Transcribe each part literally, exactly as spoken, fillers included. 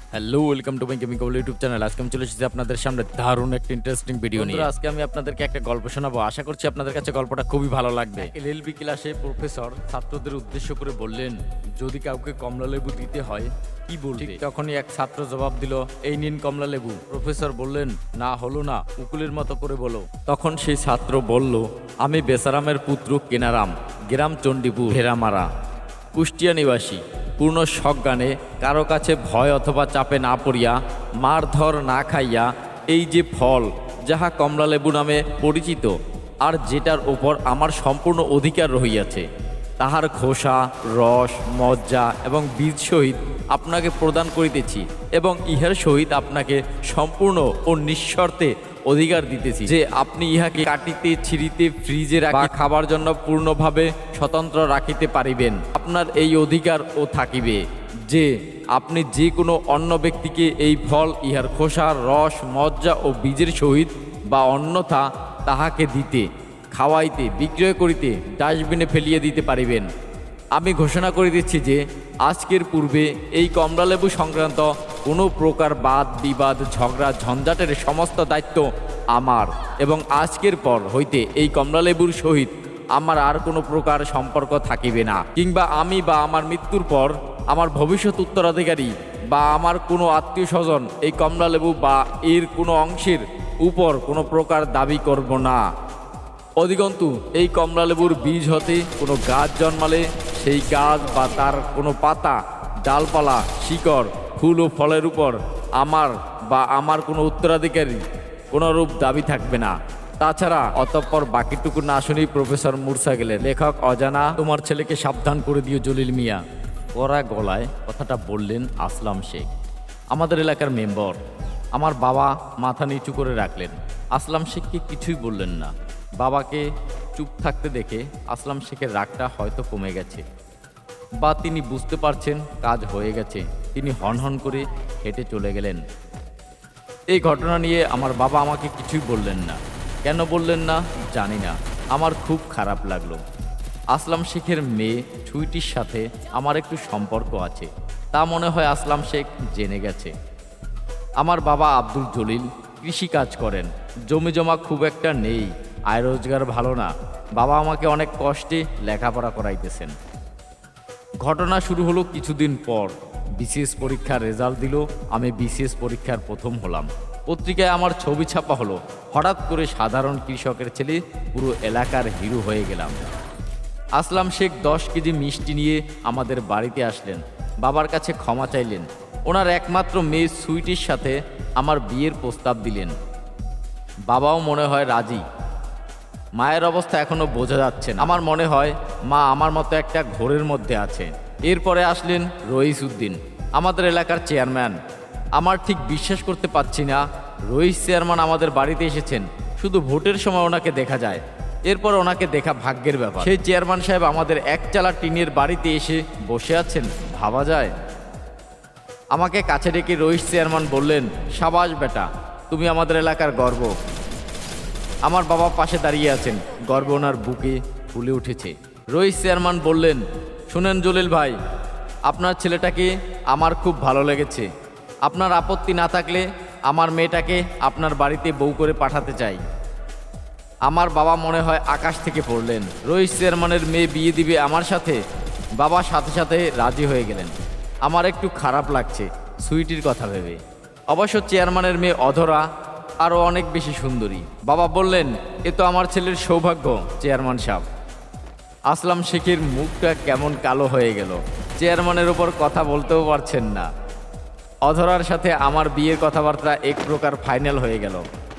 Hello welcome to my gaming কবল YouTube channel. আজকে আমি চলে এসেছি আপনাদের সামনে দারুণ একটা ইন্টারেস্টিং ভিডিও নিয়ে। আজকে আমি আপনাদেরকে একটা গল্প শোনাবো, আশা করছি আপনাদের কাছে গল্পটা খুবই ভালো লাগবে। এলএলবি ক্লাসে প্রফেসর ছাত্রদের উদ্দেশ্য করে বললেন, যদি কাউকে কমলা লেবু দিতে হয় কি বলবে? তখনই এক ছাত্র জবাব দিল, এই নিন কমলা লেবু। প্রফেসর বললেন, না হলো না, উকুলের মতো করে বলো। তখন সেই ছাত্র বলল, আমি বেসারামের পুত্র কেনারাম, গ্রাম চণ্ডীপুর ভেড়ামারা, কুষ্টিয়া নিবাসী। পূর্ণ সজ্ঞানে কারো কাছে ভয় অথবা চাপে না পড়িয়া, মারধর না খাইয়া, এই যে ফল যাহা কমলালেবু নামে পরিচিত, আর যেটার ওপর আমার সম্পূর্ণ অধিকার রহিয়াছে, তাহার খোসা, রস, মজ্জা এবং বীজ সহিত আপনাকে প্রদান করিতেছি, এবং ইহার সহিত আপনাকে সম্পূর্ণ ও নিঃশর্তে অধিকার দিতেছি যে আপনি ইহাকে কাটিতে, ছিঁড়িতে, ফ্রিজে রাখি খাবার জন্য পূর্ণভাবে স্বতন্ত্র রাখিতে পারিবেন। আপনার এই অধিকার ও থাকিবে যে আপনি যে কোনো অন্য ব্যক্তিকে এই ফল ইহার খোসা, রস, মজ্জা ও বীজের সহিত বা অন্যথা তাহাকে দিতে, খাওয়াইতে, বিক্রয় করিতে, ডাস্টবিনে ফেলিয়ে দিতে পারিবেন। আমি ঘোষণা করে দিচ্ছি যে আজকের পূর্বে এই কমলালেবু সংক্রান্ত কোনো প্রকার বাদ বিবাদ, ঝগড়া, ঝঞ্ঝাটের সমস্ত দায়িত্ব আমার, এবং আজকের পর হইতে এই কমলালেবুর সহিত আমার আর কোনো প্রকার সম্পর্ক থাকিবে না, কিংবা আমি বা আমার মৃত্যুর পর আমার ভবিষ্যৎ উত্তরাধিকারী বা আমার কোনো আত্মীয় স্বজন এই কমলালেবু বা এর কোনো অংশের উপর কোনো প্রকার দাবি করব না। অধিকন্তু এই কমলালেবুর বীজ হতে কোনো গাছ জন্মালে সেই গাছ বা তার কোনো পাতা, ডালপালা, শিকড়, ফুল ও ফলের উপর আমার বা আমার কোনো উত্তরাধিকারী কোনোরূপ দাবি থাকবে না। তাছাড়া অতঃপর বাকিটুকু না শুনেই প্রফেসর মূর্ছা গেলেন। লেখক অজানা, তোমার ছেলেকে সাবধান করে দিও জলিল মিয়া। কড়া গলায় কথাটা বললেন আসলাম শেখ, আমাদের এলাকার মেম্বার। আমার বাবা মাথা নিচু করে রাখলেন। আসলাম শেখকে কিছুই বললেন না। বাবাকে চুপ থাকতে দেখে আসলাম শেখের রাগটা হয়তো কমে গেছে, বা তিনি বুঝতে পারছেন কাজ হয়ে গেছে। তিনি হনহন করে হেঁটে চলে গেলেন। এই ঘটনা নিয়ে আমার বাবা আমাকে কিছুই বললেন না। কেন বললেন না জানি না, আমার খুব খারাপ লাগলো। আসলাম শেখের মেয়ে ছুইটির সাথে আমার একটু সম্পর্ক আছে, তা মনে হয় আসলাম শেখ জেনে গেছে। আমার বাবা আব্দুল জলিল কৃষি কাজ করেন, জমি জমা খুব একটা নেই, আয় রোজগার ভালো না। বাবা আমাকে অনেক কষ্টে লেখাপড়া করাইতেছেন। ঘটনা শুরু হলো কিছুদিন পর। বিসিএস পরীক্ষার রেজাল্ট দিল, আমি বিসিএস পরীক্ষার প্রথম হলাম। পত্রিকায় আমার ছবি ছাপা হলো। হঠাৎ করে সাধারণ কৃষকের ছেলে পুরো এলাকার হিরো হয়ে গেলাম। আসলাম শেখ দশ কেজি মিষ্টি নিয়ে আমাদের বাড়িতে আসলেন। বাবার কাছে ক্ষমা চাইলেন। ওনার একমাত্র মেয়ে সুইটির সাথে আমার বিয়ের প্রস্তাব দিলেন। বাবাও মনে হয় রাজি। মায়ের অবস্থা এখনো বোঝা যাচ্ছে না। আমার মনে হয় মা আমার মতো একটা ঘোরের মধ্যে আছে। এরপরে আসলেন রইস উদ্দিন, আমাদের এলাকার চেয়ারম্যান। আমার ঠিক বিশ্বাস করতে পারছি না রইস চেয়ারম্যান আমাদের বাড়িতে এসেছেন। শুধু ভোটের সময় ওনাকে দেখা যায়, এরপর ওনাকে দেখা ভাগ্যের ব্যাপার। সেই চেয়ারম্যান সাহেব আমাদের একচালা টিনের বাড়িতে এসে বসে আছেন, ভাবা যায়? আমাকে কাছে ডেকে রইস চেয়ারম্যান বললেন, সাবাস বেটা, তুমি আমাদের এলাকার গর্ব। আমার বাবা পাশে দাঁড়িয়ে আছেন, গর্ব ওনার বুকে ফুলে উঠেছে। রইস চেয়ারম্যান বললেন, শুনেন জলিল ভাই, আপনার ছেলেটাকে আমার খুব ভালো লেগেছে। আপনার আপত্তি না থাকলে আমার মেয়েটাকে আপনার বাড়িতে বউ করে পাঠাতে চাই। আমার বাবা মনে হয় আকাশ থেকে পড়লেন। রইস চেয়ারম্যানের মেয়ে বিয়ে দিবে আমার সাথে? বাবা সাথে সাথে রাজি হয়ে গেলেন। আমার একটু খারাপ লাগছে সুইটির কথা ভেবে। অবশ্য চেয়ারম্যানের মেয়ে অধরা আরও অনেক বেশি সুন্দরী। বাবা বললেন, এ তো আমার ছেলের সৌভাগ্য চেয়ারম্যান সাহেব। আসলাম শেখের মুখটা কেমন কালো হয়ে গেল। চেয়ারম্যানের ওপর কথা বলতেও পারছেন না। অধরার সাথে আমার বিয়ের কথাবার্তা এক প্রকার ফাইনাল হয়ে গেল।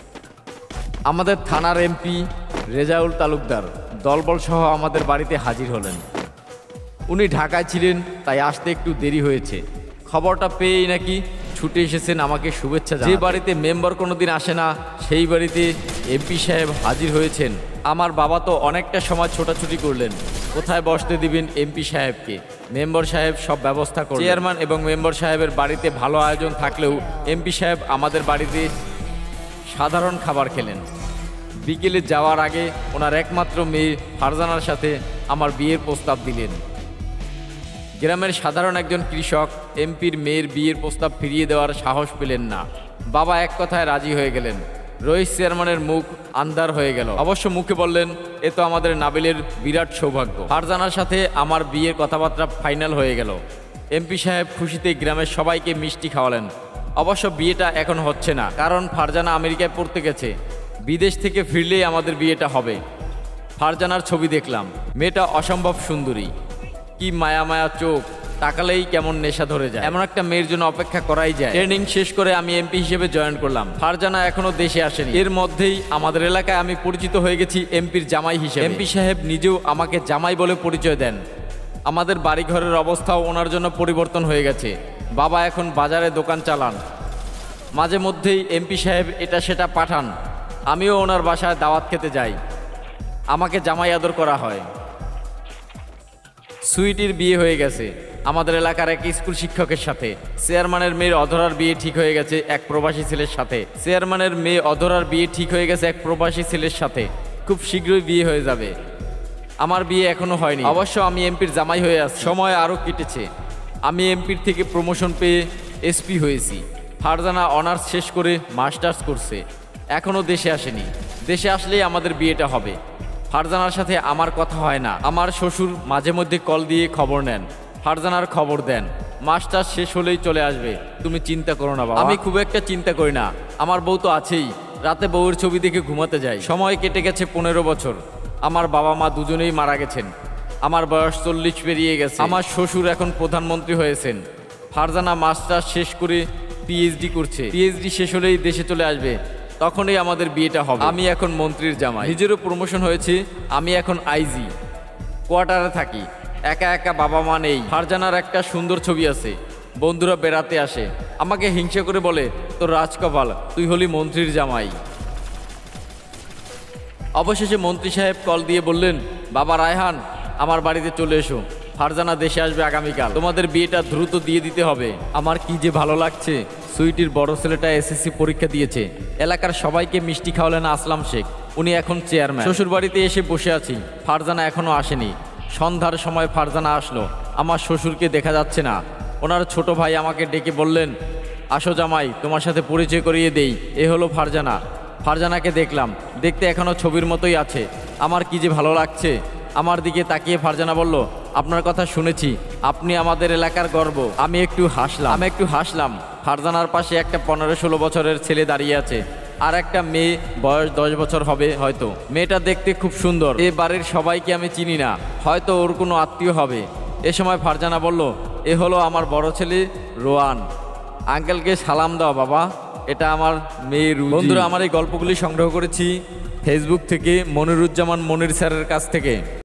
আমাদের থানার এমপি রেজাউল তালুকদার দলবল সহ আমাদের বাড়িতে হাজির হলেন। উনি ঢাকায় ছিলেন, তাই আসতে একটু দেরি হয়েছে। খবরটা পেয়েই নাকি ছুটে এসেছেন আমাকে শুভেচ্ছা জানাতে। যে বাড়িতে মেম্বার কোনোদিন আসে না, সেই বাড়িতে এমপি সাহেব হাজির হয়েছেন। আমার বাবা তো অনেকটা সময় ছোটাছুটি করলেন, কোথায় বসতে দিবেন এমপি সাহেবকে। মেম্বার সাহেব সব ব্যবস্থা করলেন। চেয়ারম্যান এবং মেম্বার সাহেবের বাড়িতে ভালো আয়োজন থাকলেও এমপি সাহেব আমাদের বাড়িতে সাধারণ খাবার খেলেন। বিকেলে যাওয়ার আগে ওনার একমাত্র মেয়ে ফারজানার সাথে আমার বিয়ের প্রস্তাব দিলেন। গ্রামের সাধারণ একজন কৃষক এমপির মেয়ের বিয়ের প্রস্তাব ফিরিয়ে দেওয়ার সাহস পেলেন না। বাবা এক কথায় রাজি হয়ে গেলেন। রইস চেয়ারম্যানের মুখ আন্ধার হয়ে গেল। অবশ্য মুখে বললেন, এ তো আমাদের নাবিলের বিরাট সৌভাগ্য। ফারজানার সাথে আমার বিয়ের কথাবার্তা ফাইনাল হয়ে গেল। এমপি সাহেব খুশিতে গ্রামের সবাইকে মিষ্টি খাওয়ালেন। অবশ্য বিয়েটা এখন হচ্ছে না, কারণ ফারজানা আমেরিকায় পড়তে গেছে। বিদেশ থেকে ফিরলেই আমাদের বিয়েটা হবে। ফারজানার ছবি দেখলাম। মেয়েটা অসম্ভব সুন্দরী, কি মায়া মায়া চোখ, তাকালেই কেমন নেশা ধরে যায়। এমন একটা মেয়ের জন্য অপেক্ষা করাই যায়। ট্রেনিং শেষ করে আমি এমপি হিসেবে জয়েন করলাম। ফারজানা এখনো দেশে আসেনি। এর মধ্যেই আমাদের এলাকায় আমি পরিচিত হয়ে গেছি এমপির জামাই হিসেবে। এমপি সাহেব নিজেও আমাকে জামাই বলে পরিচয় দেন। আমাদের বাড়িঘরের অবস্থাও ওনার জন্য পরিবর্তন হয়ে গেছে। বাবা এখন বাজারে দোকান চালান। মাঝে মধ্যেই এমপি সাহেব এটা সেটা পাঠান। আমিও ওনার বাসায় দাওয়াত খেতে যাই। আমাকে জামাই আদর করা হয়। সুইটির বিয়ে হয়ে গেছে আমাদের এলাকার এক স্কুল শিক্ষকের সাথে। চেয়ারম্যানের মেয়ের অধরার বিয়ে ঠিক হয়ে গেছে এক প্রবাসী ছেলের সাথে। চেয়ারম্যানের মেয়ে অধরার বিয়ে ঠিক হয়ে গেছে এক প্রবাসী ছেলের সাথে। খুব শীঘ্রই বিয়ে হয়ে যাবে। আমার বিয়ে এখনো হয়নি। অবশ্য আমি এমপির জামাই হয়ে আছি। সময় আরও কেটেছে। আমি এমপির থেকে প্রমোশন পেয়ে এসপি হয়েছি। ফারজানা অনার্স শেষ করে মাস্টার্স করছে, এখনও দেশে আসেনি। দেশে আসলেই আমাদের বিয়েটা হবে। ফারজানার সাথে আমার কথা হয় না। আমার শ্বশুর মাঝে মধ্যে কল দিয়ে খবর নেন, ফারজানার খবর দেন। মাস্টার্স শেষ হলেই চলে আসবে, তুমি চিন্তা করো না বাবা। আমি খুব একটা চিন্তা করি না, আমার বউ তো আছেই। রাতে বউয়ের ছবি দেখে ঘুমাতে যাই। সময় কেটে গেছে পনেরো বছর। আমার বাবা মা দুজনেই মারা গেছেন। আমার বয়স চল্লিশ পেরিয়ে গেছে। আমার শ্বশুর এখন প্রধানমন্ত্রী হয়েছেন। ফারজানা মাস্টার্স শেষ করে পিএইচডি করছে। পিএইচডি শেষ হলেই দেশে চলে আসবে, তখনই আমাদের বিয়েটা হবে। আমি এখন মন্ত্রীর জামাই। নিজেরও প্রমোশন হয়েছে। আমি এখন আইজি, কোয়ার্টারে থাকি। একা একা বাবা মা নেই। ফারজানার একটা সুন্দর ছবি আছে। বন্ধুরা বেড়াতে আসে, আমাকে হিংসা করে বলে, তোর রাজকপাল, তুই হলি মন্ত্রীর জামাই। অবশেষে মন্ত্রী সাহেব কল দিয়ে বললেন, বাবা রায়হান, আমার বাড়িতে চলে এসো। ফারজানা দেশে আসবে আগামীকাল। তোমাদের বিয়েটা দ্রুত দিয়ে দিতে হবে। আমার কি যে ভালো লাগছে। সুইটির বড় ছেলেটা এসএসসি পরীক্ষা দিয়েছে। এলাকার সবাইকে মিষ্টি খাওয়ালেন আসলাম শেখ। উনি এখন চেয়ারম্যান। শ্বশুর বাড়িতে এসে বসে আছি। ফারজানা এখনো আসেনি। সন্ধ্যার সময় ফারজানা আসলো। আমার শ্বশুরকে দেখা যাচ্ছে না। ওনার ছোট ভাই আমাকে ডেকে বললেন, আসো জামাই, তোমার সাথে পরিচয় করিয়ে দেই, এ হলো ফারজানা। ফারজানাকে দেখলাম, দেখতে এখনো ছবির মতোই আছে। আমার কি যে ভালো লাগছে। আমার দিকে তাকিয়ে ফারজানা বলল, আপনার কথা শুনেছি, আপনি আমাদের এলাকার গর্ব। আমি একটু হাসলাম আমি একটু হাসলাম ফারজানার পাশে একটা পনেরো ষোলো বছরের ছেলে দাঁড়িয়ে আছে, আর একটা মেয়ে বয়স দশ বছর হবে হয়তো। মেয়েটা দেখতে খুব সুন্দর। এ বাড়ির সবাইকে আমি চিনি না, হয়তো ওর কোনো আত্মীয় হবে। এ সময় ফারজানা বলল, এ হলো আমার বড় ছেলে রোয়ান। আঙ্কেলকে সালাম দাও বাবা, এটা আমার মেয়ে রুজি। বন্ধুরা, আমার এই গল্পগুলি সংগ্রহ করেছি ফেসবুক থেকে, মনিরুজ্জামান মনির স্যারের কাছ থেকে।